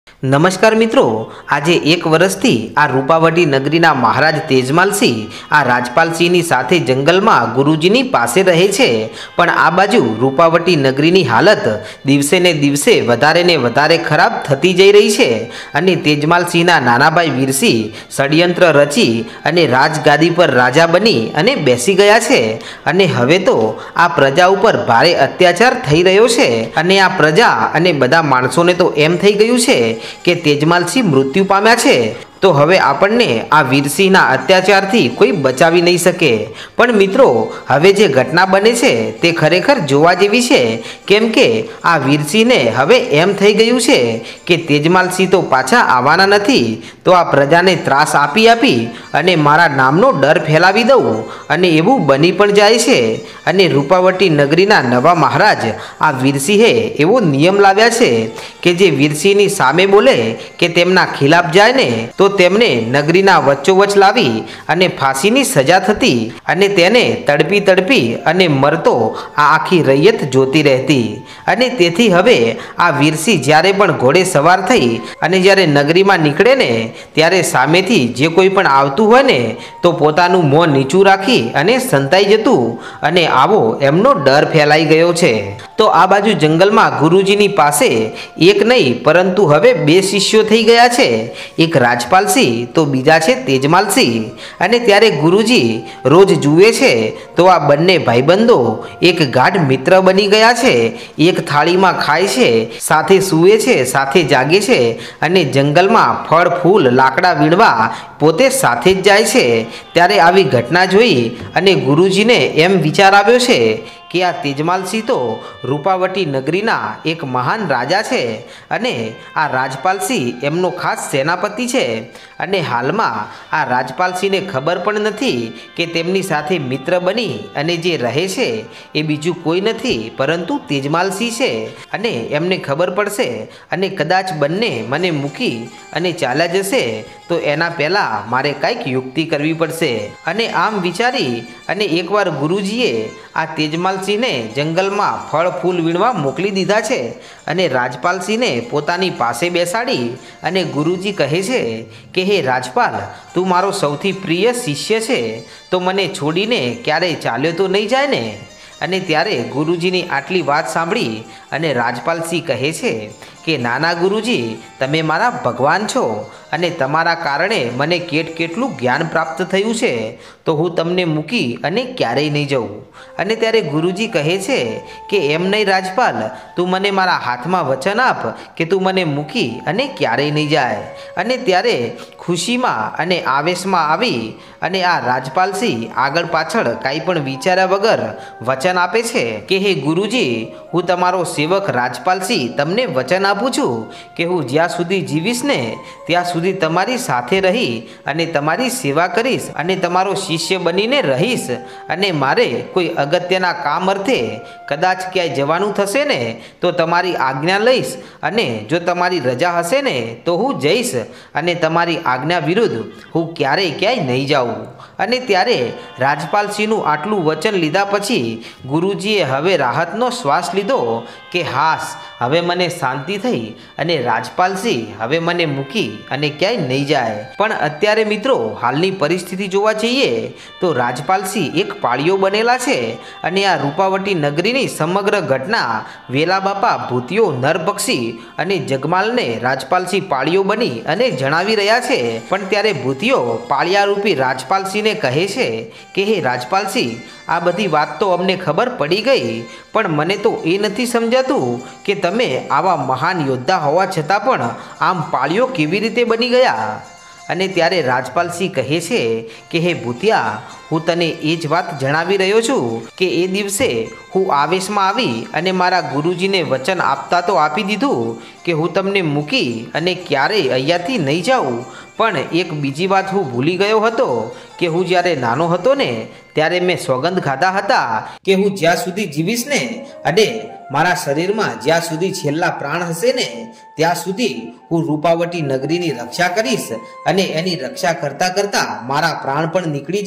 નમસ્કાર મિત્રો, આજે એક વર્ષથી આ રૂપાવટી નગરીના મહારાજ તેજમાલસિંહ આ રાજપાલસિંહની સાથે જંગલમાં ગુરુજીની પાસે રહે છે। પણ આ બાજુ રૂપાવટી નગરીની હાલત દિવસે ને દિવસે વધારે ને વધારે ખરાબ થતી જઈ રહી છે અને તેજમાલસિંહના નાના ભાઈ વીરસિંહ ષડયંત્ર રચી અને રાજગાદી પર રાજા બની અને બેસી ગયા છે અને હવે તો આ પ્રજા ઉપર ભારે અત્યાચાર થઈ રહ્યો છે અને આ પ્રજા અને બધા માણસોને તો એમ થઈ ગયું છે કે તેજમાલસિંહ મૃત્યુ પામ્યા છે તો હવે આપણને આ વીરસિંહના અત્યાચારથી કોઈ બચાવી નહીં શકે। પણ મિત્રો, હવે જે ઘટના બને છે તે ખરેખર જોવા જેવી છે, કેમ કે આ વીરસિંહને હવે એમ થઈ ગયું છે કે તેજમાલસિંહ તો પાછા આવવાના નથી, તો આ પ્રજાને ત્રાસ આપી આપી અને મારા નામનો ડર ફેલાવી દઉં અને એવું બની પણ જાય છે। અને રૂપાવટી નગરીના નવા મહારાજ આ વીરસિંહે એવો નિયમ લાવ્યા છે કે જે વીરસિંહની સામે બોલે કે તેમના ખિલાફ જાય ને તો તેમને નગરીના વચ્ચોવચ લાવી અને ફાંસીની સજા થતી અને તેને તડપી તડપી અને મરતો આ આખી રૈયત જોતી રહેતી। અને તેથી હવે આ વીરસિંહ જ્યારે પણ ઘોડે સવાર થઈ અને જ્યારે નગરીમાં નીકળે ને ત્યારે સામેથી જે કોઈ પણ આવતું હોય ને તો પોતાનું મોં નીચું રાખી અને સંતાઈ જતું અને આવો એમનો ડર ફેલાઈ ગયો છે। તો આ બાજુ જંગલમાં ગુરુજીની પાસે એક નહીં પરંતુ હવે બે શિષ્યો થઈ ગયા છે, એક રાજપાલસિંહ તો બીજા છે તેજમાલસિંહ। અને ત્યારે ગુરુજી રોજ જુએ છે તો આ બંને ભાઈબંધો એક ગાઢ મિત્ર બની ગયા છે। એક થાળીમાં ખાય છે, સાથે સૂવે છે, સાથે જાગે છે અને જંગલમાં ફળ ફૂલ લાકડા વીણવા પોતે સાથે જ જાય છે। ત્યારે આવી ઘટના જોઈ અને ગુરુજીને એમ વિચાર આવ્યો છે કે આ તેજમાલસિંહ તો રૂપાવટી નગરીના એક મહાન રાજા છે અને આ રાજપાલસિંહ એમનો ખાસ સેનાપતિ છે અને હાલમાં આ રાજપાલસિંહને ખબર પણ નથી કે તેમની સાથે મિત્ર બની અને જે રહે છે એ બીજું કોઈ નથી પરંતુ તેજમાલસિંહ છે અને એમને ખબર પડશે અને કદાચ બંને મને મૂકી અને ચાલ્યા જશે તો એના પહેલાં મારે કંઈક યુક્તિ કરવી પડશે। અને આમ વિચારી અને એકવાર ગુરુજીએ આ તેજમાલસિંહને જંગલમાં ફળ ફૂલ વીણવા મોકલી દીધા છે અને રાજપાલસિંહને પોતાની પાસે બેસાડી અને ગુરુજી કહે છે કે હે રાજપાલ, તું મારો સૌથી પ્રિય શિષ્ય છે તો મને છોડીને ક્યારેય ચાલ્યો તો નહીં જાય ને? અને ત્યારે ગુરુજીની આટલી વાત સાંભળી અને રાજપાલસિંહ કહે છે કે નાના ગુરુજી, તમે મારા ભગવાન છો અને તમારા કારણે મને કેટલું જ્ઞાન પ્રાપ્ત થયું છે તો હું તમને મૂકી અને ક્યારેય નહીં જાઉં। અને ત્યારે ગુરુજી કહે છે કે એમ નહીં રાજપાલ, તું મને મારા હાથમાં વચન આપ કે તું મને મૂકી અને ક્યારેય નહીં જાય। અને ત્યારે ખુશીમાં અને આવેશમાં આવી અને આ રાજપાલસિંહ આગળ પાછળ કાંઈ પણ વિચાર્યા વગર વચન આપે છે કે હે ગુરુજી, હું તમારો સેવક રાજપાલસિંહ તમને વચન આપું છું કે હું જ્યાં સુધી જીવીશ ને ત્યાં સુધી તમારી સાથે રહી અને તમારી સેવા કરીશ અને તમારો શિષ્ય બનીને રહીશ। અને મારે કોઈ અગત્યના કામ અર્થે કદાચ ક્યાંય જવાનું થશે ને તો તમારી આજ્ઞા લઈશ અને જો તમારી રજા હશે ને તો હું જઈશ અને તમારી આજ્ઞા વિરુદ્ધ હું ક્યારેય ક્યાંય નહીં જાઉં। અને ત્યારે રાજપાલસિંહનું આટલું વચન લીધા પછી ગુરુજીએ હવે રાહતનો શ્વાસ લીધો કે હાશ, હવે મને શાંતિ થઈ અને રાજપાલસિંહ હવે મને મૂકી અને ક્યાંય નહીં જાય। પણ અત્યારે મિત્રો, હાલની પરિસ્થિતિ જોવા જઈએ તો રાજપાલસિંહ એક પાળીઓ બનેલા છે અને આ રૂપાવટી નગરીની સમગ્ર ઘટના વેલા બાપા, ભૂતિયો, નરપક્ષી અને જગમાલને રાજપાલસિંહ પાળીઓ બની અને જણાવી રહ્યા છે। પણ ત્યારે ભૂતિયો પાળિયારૂપી રાજપાલસિંહને કહે છે કે હે રાજપાલસિંહ, આ બધી વાત તો અમને ખબર પડી ગઈ, પણ મને તો એ નથી સમજાતું કે તમે આવા મહાન યોદ્ધા હોવા છતાં પણ આમ પાળીઓ કેવી રીતે બની ગયા? અને ત્યારે રાજપાલસિંહ કહે છે કે હે ભૂતિયા, હું તને એ જ વાત જણાવી રહ્યો છું કે એ દિવસે હું આવેશમાં આવી અને મારા ગુરુજીને વચન આપતા તો આપી દીધું કે હું તમને મૂકી અને ક્યારેય અહીંયાથી નહીં જાઉં, પણ એક બીજી વાત હું ભૂલી ગયો હતો કે હું જ્યારે નાનો હતો ને ત્યારે મેં સોગંદ ખાધા હતા કે હું જ્યાં સુધી જીવીશ ને અને મારા શરીરમાં જ્યાં સુધી છેલ્લા પ્રાણ હશે ને ત્યાં સુધી હું રૂપાવટી નગરીની રક્ષા કરીશ અને એની રક્ષા કરતાં કરતાં મારા પ્રાણ પણ નીકળી જશે ને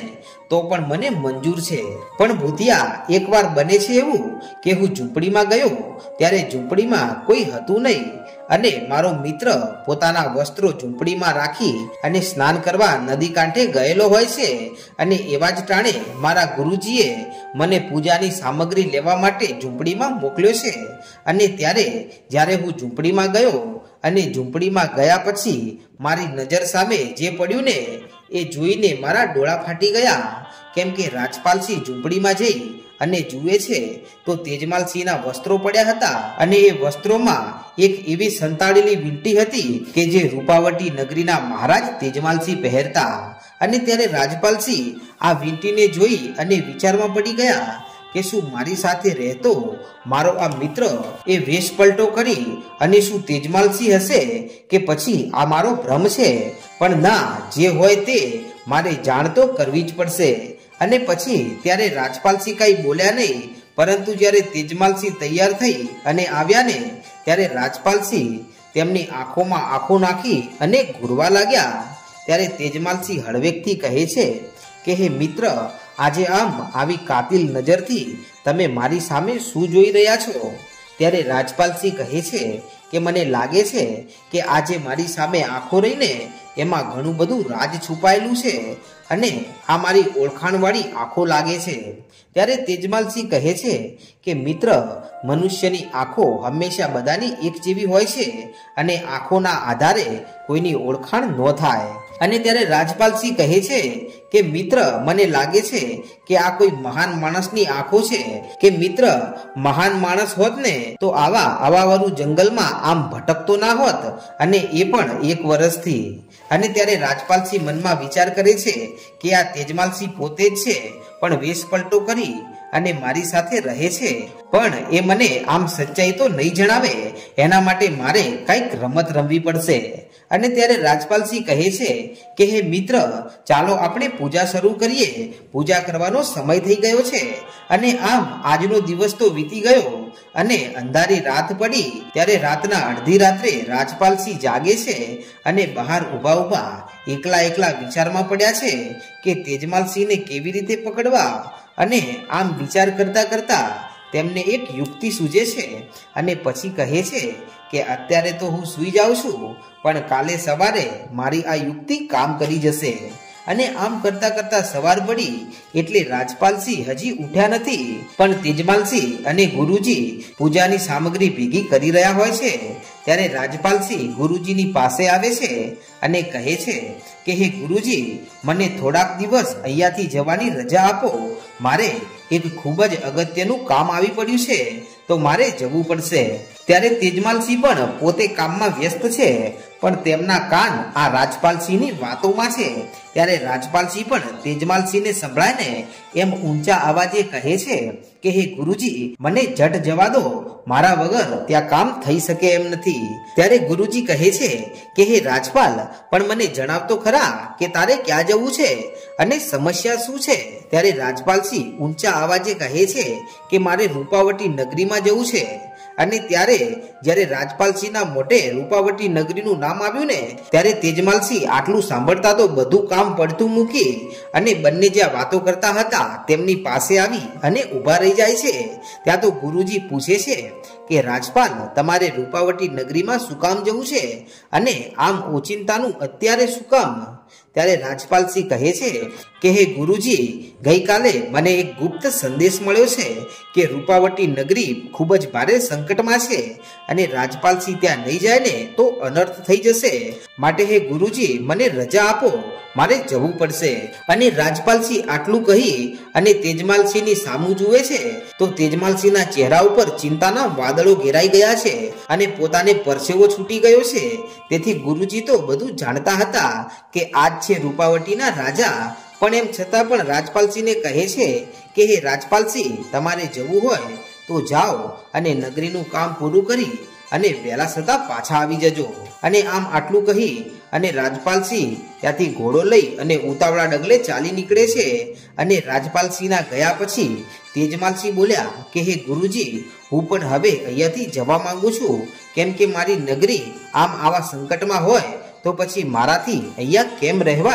તો પણ મને મંજૂર છે, પણ ભૂતિયા એકવાર બને છે એવું કે હું ઝૂંપડીમાં ગયો ત્યારે ઝૂંપડીમાં કોઈ હતું નહીં અને મારો મિત્ર પોતાના વસ્ત્રો ઝૂંપડીમાં રાખી અને સ્નાન કરવા નદી કાંઠે ગયેલો હોય છે અને એવા જ ટાણે મારા ગુરુજીએ મને પૂજાની સામગ્રી લેવા માટે ઝૂંપડીમાં મોકલ્યો છે અને ત્યારે જ્યારે હું ઝૂંપડીમાં ગયો અને ઝૂંપડીમાં ગયા પછી મારી નજર સામે જે પડ્યું ને એ જોઈને મારા ડોળા ફાટી ગયા, કેમ કે રાજપાલસિંહ ઝૂંપડીમાં જઈ અને જુએ છે તો તેજમાલસિંહના વસ્ત્રો પડ્યા હતા અને એ વસ્ત્રોમાં એક એવી સંતાડેલી વીંટી હતી કે જે રૂપાવટી નગરીના મહારાજ તેજમાલસિંહ પહેરતા. અને ત્યારે રાજપાલસિંહ આ વીંટીને જોઈ અને વિચારમાં પડી ગયા કે શું મારી સાથે રહેતો મારો આ મિત્ર એ વેશ પલટો કરી અને શું તેજમાલસિંહ હશે કે પછી આ મારો ભ્રમ છે? પણ ના, જે હોય તે મારે જાણ તો કરવી જ પડશે. અને પછી ત્યારે રાજપાલસિંહ કઈ બોલ્યા નહીં, પરંતુ જ્યારે તેજમાલસિંહ તૈયાર થઈ અને આવ્યા ને ત્યારે રાજપાલસિંહ તેમની આંખોમાં આંખો નાખી અને ઘૂરવા લાગ્યા. ત્યારે તેજમાલસિંહ હળવેકથી કહે છે કે હે મિત્ર, આજે આમ આવી કાતિલ નજરથી તમે મારી સામે શું જોઈ રહ્યા છો? ત્યારે રાજપાલસિંહ કહે છે કે મને લાગે છે કે આજે મારી સામે આંખો રહીને એમાં ઘણું બધું રાજ છુપાયેલું છે અને આ મારી ઓળખાણવાળી આંખો લાગે છે. ત્યારે તેજમાલસિંહ કહે છે કે મિત્ર, મનુષ્યની આંખો હંમેશા બધાની એક જેવી હોય છે અને આંખોના આધારે કોઈની ઓળખાણ ન થાય. અને ત્યારે રાજપાલસિંહ કહે છે કે મિત્ર, મને લાગે છે કે આ કોઈ મહાન માણસની આંખો છે, કે મિત્ર મહાન માણસ હોત ને તો આવાવાળું જંગલમાં આમ ભટકતો ના હોત, અને એ પણ 1 વર્ષથી. અને ત્યારે રાજપાલસિંહ મનમાં વિચાર કરે છે કે આ તેજમાલસિંહ પોતે જ છે, પણ વેશ પલટો કરી અને મારી સાથે રહે છે, પણ એ મને આમ સચ્ચાઈ તો નહીં જણાવે, એના માટે મારે કંઈક રમત રમવી પડશે. અને ત્યારે રાજપાલસિંહ કહે છે કે હે મિત્ર, ચાલો આપણે પૂજા શરૂ કરીએ, પૂજા કરવાનો સમય થઈ ગયો છે. અને આમ આજનો દિવસ તો વીતી ગયો અને અંધારી રાત પડી. ત્યારે રાતના અડધી રાત્રે રાજપાલસિંહ જાગે છે અને બહાર ઊભા એકલા વિચારમાં પડ્યા છે કે તેજમાલસિંહને કેવી રીતે પકડવા. અને આમ વિચાર કરતા કરતા તેમને એક યુક્તિ સૂઝે છે અને પછી કહે છે કે અત્યારે તો હું સૂઈ જાઉં છું, પણ કાલે સવારે મારી આ યુક્તિ કામ કરી જશે. અને આમ કરતા કરતા સવાર પડી એટલે રાજપાલસિંહ હજી ઉઠ્યા નથી, પણ તેજમાલસિંહ અને ગુરુજી પૂજાની સામગ્રી ભેગી કરી રહ્યા હોય છે. ત્યારે રાજપાલસિંહ ગુરુજીની પાસે આવે છે અને કહે છે કે હે ગુરુજી, મને થોડાક દિવસ અહીંયાથી જવાની રજા આપો, મારે એક ખૂબ જ અગત્યનું કામ આવી પડ્યું છે, તો મારે જવું પડશે. ત્યારે તેજમાલસિંહ પણ પોતે કામમાં વ્યસ્ત છે, પણ તેમના કાન આ રાજપાલસિંહની વાતોમાં છે. ત્યારે રાજપાલસિંહ પણ તેજમાલસિંહને સંભળાય ને એમ ઊંચા અવાજે કહે છે કે હે ગુરુજી, મને જટ જવા દો, મારા વગર ત્યાં કામ થઈ શકે એમ નથી. ત્યારે ગુરુજી કહે છે કે હે રાજપાલ, પણ મને જણાવતો ખરા કે તારે ક્યાં જવું છે અને સમસ્યા શું છે? ત્યારે રાજપાલસિંહ ઊંચા અવાજે કહે છે કે મારે રૂપાવટી નગરીમાં જવું છે. અને ત્યારે જ્યારે રાજપાલસિંહના મોઢે રૂપાવટી નગરીનું નામ આવ્યું ને ત્યારે તેજમાલસિંહ આટલું સાંભળતા તો બધું કામ પડતું મૂકી અને બંને જ્યાં વાતો કરતા હતા તેમની પાસે આવી અને ઊભા રહી જાય છે. ત્યાં તો ગુરુજી પૂછે છે કે રાજપાલ, તમારે રૂપાવટી નગરીમાં શું કામ જવું છે અને આમ ઓચિંતાનું અત્યારે શું કામ? ત્યારે રાજપાલસિંહ કહે છે કે હે ગુરુજી, ગઈકાલે મને એક ગુપ્ત સંદેશ મળ્યો છે કે રૂપાવટી નગરી ખૂબ જ ભારે સંકટમાં છે અને રાજપાલસિંહ ત્યાં નહીં જાય ને તો અનર્થ થઈ જશે, માટે હે ગુરુજી મને રજા આપો, મારે જવું પડશે. અને રાજપાલસિંહ આટલું કહી અને તેજમાલસિંહની સામું જુએ છે તો તેજમાલસિંહના ચહેરા ઉપર ચિંતાના વાદળો ઘેરાઈ ગયા છે અને પોતાને પરસેવો છૂટી ગયો છે. તેથી ગુરુજી તો બધું જાણતા હતા કે આજ છે રૂપાવટીના રાજા, પણ એમ છતાં પણ રાજપાલસિંહને કહે છે કે હે રાજપાલસિંહ, તમારે જવું હોય તો જાઓ અને નગરીનું કામ પૂરું કરી અને વહેલા સતા પાછા આવી જજો. અને આમ આટલું કહી અને રાજપાલસિંહ ત્યાંથી ઘોડો લઈ અને ઉતાવળા ડગલે ચાલી નીકળે છે. અને રાજપાલસિંહના ગયા પછી તેજમાલસિંહ બોલ્યા કે હે ગુરુજી, હું પણ હવે અહીંયાથી જવા માંગુ છું, કેમ કે મારી નગરી આમ આવા સંકટમાં હોય તો પછી મારાથી અહીંયા કેમ રહેવાય.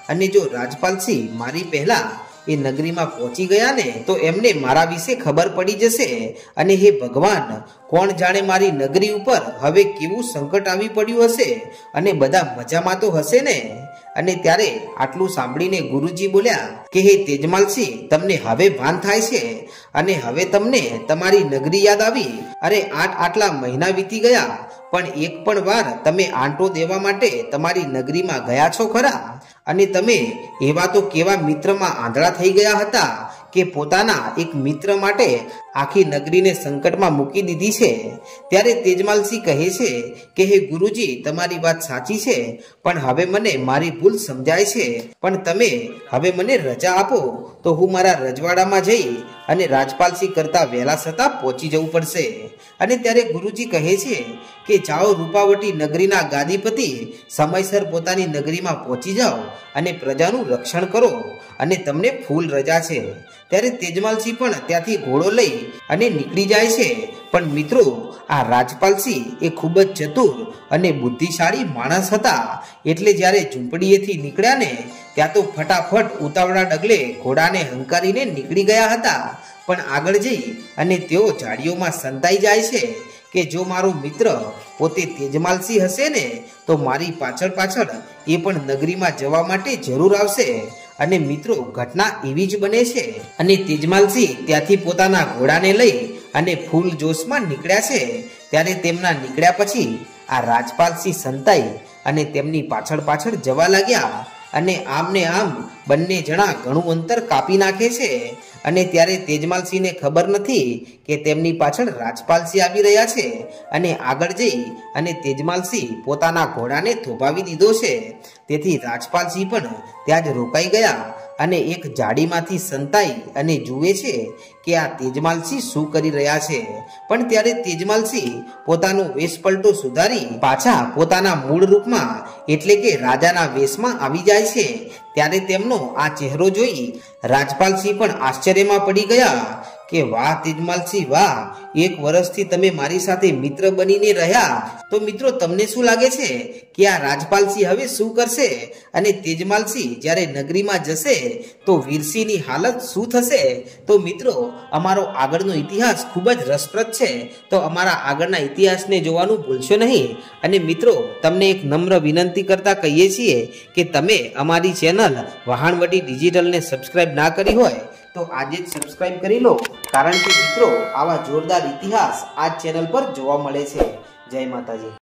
અને જો રાજપાલસિંહ મારી પહેલા એ નગરીમાં પહોંચી ગયા ને તો એમને મારા વિશે ખબર પડી જશે અને હે ભગવાન, કોણ જાણે મારી નગરી ઉપર હવે કેવું સંકટ આવી પડ્યું હશે અને બધા મજામાં તો હશે ને. અને ત્યારે આટલું સાંભળીને ગુરુજી બોલ્યા કે હે તેજમાલસિંહ, તમને હવે ભાન થાય છે અને હવે તમને તમારી નગરી યાદ આવી. અરે આટલા મહિના વીતી ગયા પણ એક પણ વાર તમે આંટો દેવા માટે તમારી નગરીમાં ગયા છો ખરા? અને તમે એવા તો કેવા મિત્રમાં આંધળા થઈ ગયા હતા કે પોતાના એક મિત્ર માટે આખી નગરીને સંકટમાં મૂકી દીધી છે. ત્યારે તેજમાલસિંહ કહે છે કે હે ગુરુજી, તમારી વાત સાચી છે પણ હવે મને મારી ભૂલ સમજાય છે. પણ તમે હવે મને રજા આપો તો હું મારા રજવાડામાં જઈ અને રાજપાલસિંહ કરતા વહેલા છતાં પહોંચી જવું પડશે. અને ત્યારે ગુરુજી કહે છે કે જાઓ રૂપાવટી નગરીના ગાદીપતિ, સમયસર પોતાની નગરીમાં પહોંચી જાઓ અને પ્રજાનું રક્ષણ કરો અને તમને ફૂલ રજા છે. ત્યારે તેજમાલસિંહ પણ ત્યાંથી ઘોડો લઈ અને નીકળી જાય છે. પણ મિત્રો, આ રાજપાલસિંહ એ ખૂબ જ ચતુર અને બુદ્ધિશાળી માણસ હતા. એટલે જ્યારે ઝૂંપડીએથી નીકળ્યા ને ત્યાં તો ફટાફટ ઉતાવળા ડગલે ઘોડાને હંકારીને નીકળી ગયા હતા. પણ આગળ જઈ અને તેઓ ઝાડીઓમાં સંતાઈ જાય છે કે જો મારો મિત્ર પોતે તેજમાલસિંહ હશે ને તો મારી પાછળ એ પણ નગરીમાં જવા માટે જરૂર આવશે. અને મિત્રો, ઘટના એવી જ બને છે. અને તેજમાલસિંહ ત્યાંથી પોતાના ઘોડાને લઈ અને ફૂલ જોશમાં નીકળ્યા છે. ત્યારે તેમના નીકળ્યા પછી આ રાજપાલસિંહ સંતાઈ અને તેમની પાછળ જવા લાગ્યા. અને આમને આમ બંને જણા ઘણું અંતર કાપી નાખે છે. અને ત્યારે તેજમાલસિંહને ખબર નથી કે તેમની પાછળ રાજપાલસિંહ આવી રહ્યા છે. અને આગળ જઈ અને તેજમાલસિંહ પોતાના ઘોડાને થોભાવી દીધો છે. તેથી રાજપાલસિંહ પણ ત્યાં જ રોકાઈ ગયા અને એક ઝાડીમાંથી સંતાઈ અને જુએ છે કે આ તેજમાલસિંહ શું કરી રહ્યા છે. પણ ત્યારે તેજમાલસિંહ પોતાનો વેશપલટો સુધારી પાછા પોતાના મૂળ રૂપમાં એટલે કે રાજાના વેશમાં આવી જાય છે. ત્યારે તેમનો આ ચહેરો જોઈ રાજપાલસિંહ પણ આશ્ચર્યમાં પડી ગયા કે વાહ તેજમાલસિંહ વાહ, એક વર્ષથી તમે મારી સાથે મિત્ર બનીને રહ્યા. તો મિત્રો, તમને શું લાગે છે કે આ રાજપાલસિંહ હવે શું કરશે? અને તેજમાલસિંહ જ્યારે નગરીમાં જશે તો વીરસિંહની હાલત શું થશે? તો મિત્રો, અમારો આગળનો ઇતિહાસ ખૂબ જ રસપ્રદ છે. તો અમારા આગળના ઇતિહાસને જોવાનું ભૂલશો નહીં. અને મિત્રો, તમને એક નમ્ર વિનંતી કરતા કહીએ છીએ કે તમે અમારી ચેનલ વહાણવટી ડિજિટલને સબસ્ક્રાઇબ ના કરી હોય તો આજે જ સબસ્ક્રાઇબ કરી લો. કારણ કે મિત્રો, આવા જોરદાર ઇતિહાસ આ ચેનલ પર જોવા મળે છે. જય માતાજી.